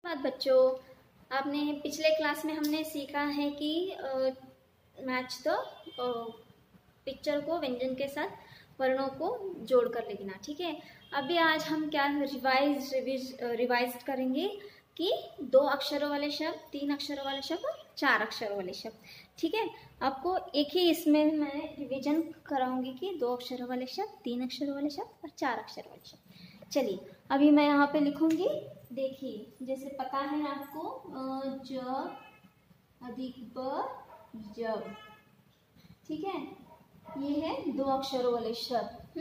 बात बच्चों, आपने पिछले क्लास में हमने सीखा है कि मैच द पिक्चर को व्यंजन के साथ वर्णों को जोड़कर लिखना। ठीक है, अभी आज हम क्या रिवाइज करेंगे कि 2 अक्षरों वाले शब्द, 3 अक्षरों वाले शब्द और 4 अक्षरों वाले शब्द। ठीक है, आपको एक ही इसमें मैं रिवीजन कराऊंगी कि 2 अक्षरों वाले शब्द, 3 अक्षरों वाले शब्द और 4 अक्षरों वाले शब्द। चलिए अभी मैं यहाँ पे लिखूंगी। देखिए, जैसे पता है आपको ज अधिक ब जब। ठीक है, ये है 2 अक्षरों वाले शब्द।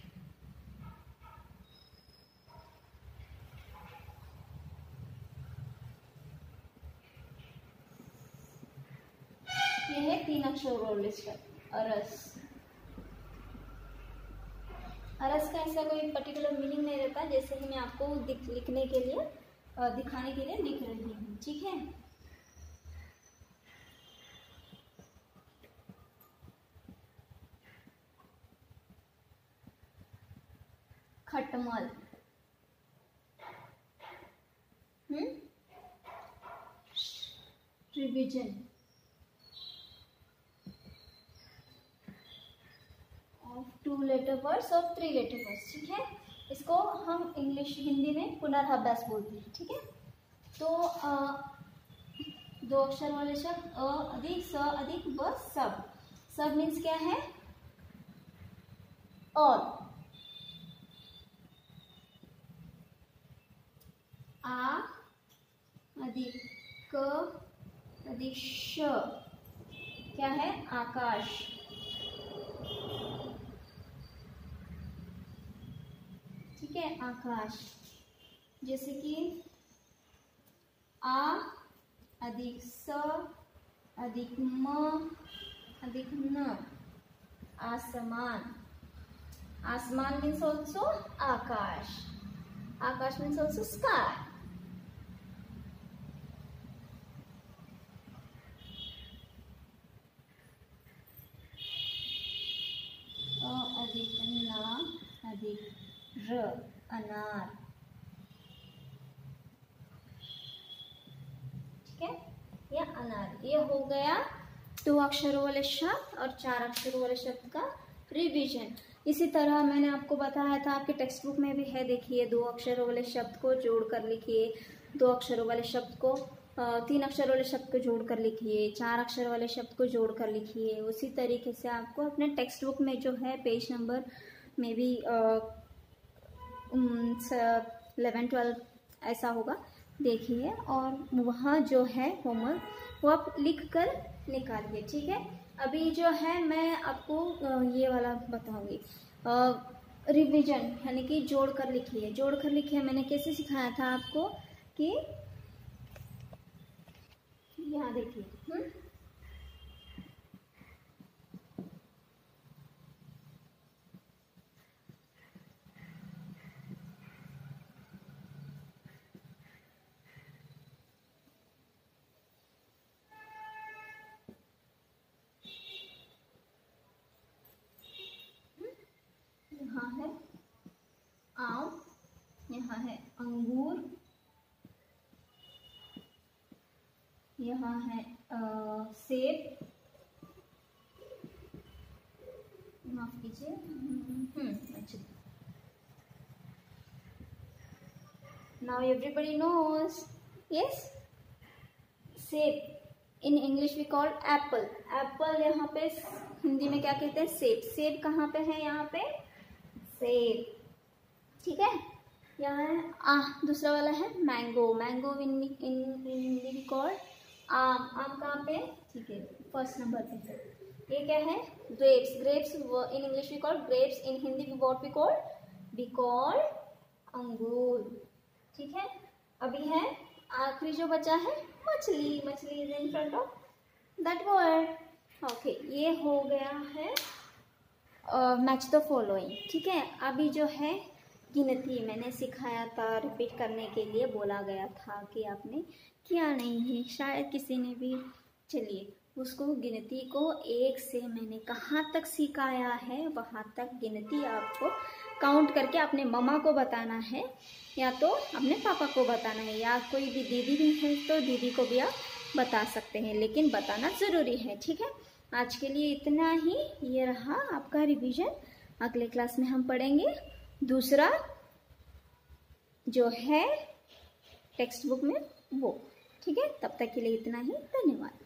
ये है 3 अक्षरों वाले शब्द। अरस। अरस का ऐसा कोई पर्टिकुलर मीनिंग नहीं रहता, जैसे कि मैं आपको लिखने के लिए दिखाने के लिए लिख रही हूँ। ठीक है, खटमल। रिवीजन ऑफ 2 लेटर वर्ड्स और 3 लेटर वर्ड्स। ठीक है, इसको हम इंग्लिश हिंदी में पुनर्अभ्यास बोलते हैं। ठीक है, तो 2 अक्षर वाले शब्द अ अधिक स अधिक ब सब। सब मीन्स क्या है? और। आ अधिक क अधिक श क्या है? आकाश। ठीक है, आकाश। जैसे कि आ अधिक स अधिक म अधिक न, आसमान। आसमान मीन्स ऑल्सो आकाश। आकाश मीन्स ऑल्सो स्काई। अधिक न अधिक र, अनार। ठीक है, या अनार। ये हो गया 2 अक्षरों वाले शब्द और 4 अक्षरों वाले शब्द का रिवीजन। इसी तरह मैंने आपको बताया था, आपके टेक्स्ट बुक में भी है। देखिए, 2 अक्षरों वाले शब्द को जोड़कर लिखिए, 2 अक्षरों वाले शब्द को 3 अक्षर वाले शब्द को जोड़कर लिखिए, 4 अक्षर वाले शब्द को जोड़कर लिखिए। उसी तरीके से आपको अपने टेक्स्ट बुक में जो है पेज नंबर में भी 11-12 ऐसा होगा, देखिए, और वहाँ जो है होमवर्क वो आप लिख कर निकालिए। ठीक है, अभी जो है मैं आपको ये वाला बताऊंगी, रिवीजन यानी कि जोड़ कर लिखिए। जोड़ कर लिखिए मैंने कैसे सिखाया था आपको कि यहाँ देखिए, यहाँ है आम, यहाँ है अंगूर, यहाँ है सेब, माफ कीजिए, नाउ एवरीबडी नोज, यस, सेब in English we call apple. Apple यहाँ पे हिंदी में क्या कहते हैं? सेब। सेब कहाँ पे है? यहाँ पे सेब। ठीक है, यहाँ है दूसरा वाला है mango. Mango in Hindi we call aam. आम कहाँ पे? ठीक है, फर्स्ट नंबर पे। ये क्या है? Grapes. Grapes in English we call grapes, in Hindi we call angoor. ठीक है, अभी है आखिरी जो बचा है मछली। Machhli is in front of that word. Okay, ये हो गया है मैच द फॉलोइंग। ठीक है, अभी जो है गिनती मैंने सिखाया था, रिपीट करने के लिए बोला गया था कि आपने किया नहीं है, शायद किसी ने भी। चलिए, उसको गिनती को 1 से मैंने कहाँ तक सिखाया है, वहाँ तक गिनती आपको काउंट करके अपने मम्मा को बताना है या तो अपने पापा को बताना है, या कोई भी दीदी भी है तो दीदी को भी आप बता सकते हैं, लेकिन बताना ज़रूरी है। ठीक है, आज के लिए इतना ही। ये रहा आपका रिवीजन। अगले क्लास में हम पढ़ेंगे दूसरा जो है टेक्स्ट बुक में वो। ठीक है, तब तक के लिए इतना ही। धन्यवाद।